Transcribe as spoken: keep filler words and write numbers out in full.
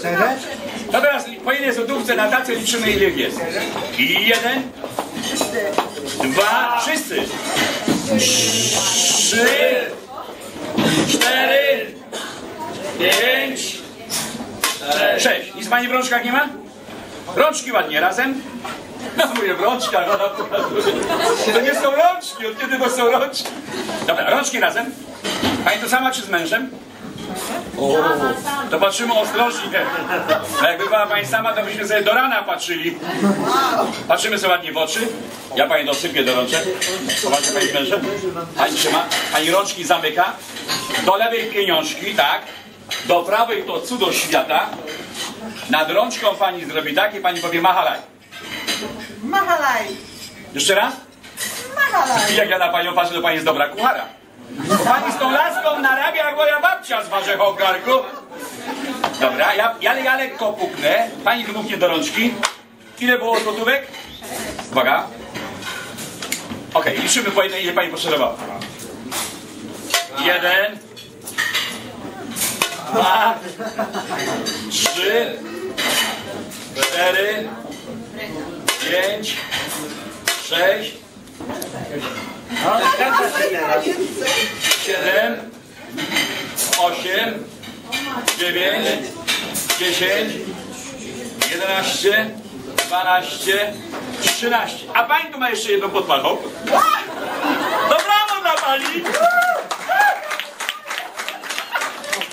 No teraz po jednej złotówce na tacę liczymy, ile ich jest. I jeden, dwa, wszyscy. Trzy, cztery, pięć, sześć. Nic pani w rączkach nie ma? Rączki ładnie razem. No mówię w rączkach, ona pokazuje. To nie są rączki, od kiedy to są rączki? Dobra, rączki razem. Pani to sama czy z mężem? O, to patrzymy ostrożnie. A jakby była pani sama, to byśmy sobie do rana patrzyli. Patrzymy sobie ładnie w oczy. Ja pani dosypię do rączek. Poważnie pani z mężem. Pani trzyma. Pani rączki zamyka. Do lewej pieniążki, tak. Do prawej to cudo świata. Nad rączką pani zrobi tak i pani powie mahalaj. Mahalaj. Jeszcze raz? Mahalaj. Jak ja na panią patrzę, to pani jest dobra kuchara. Pani z tą laską narabia jak moja babcia z waszego garku. Dobra, ja, ja, ja lekko puknę. Pani dmuchnie do rączki. Ile było złotówek? Uwaga. Okej, okay, liczymy po jednej, ile pani potrzebowała. Jeden. Dwa. Trzy. Cztery. Pięć. Sześć. Siedem, osiem, dziewięć, dziesięć, jedenaście, dwanaście, trzynaście. A pani tu ma jeszcze jedną podpalchą. To brawo dla pani!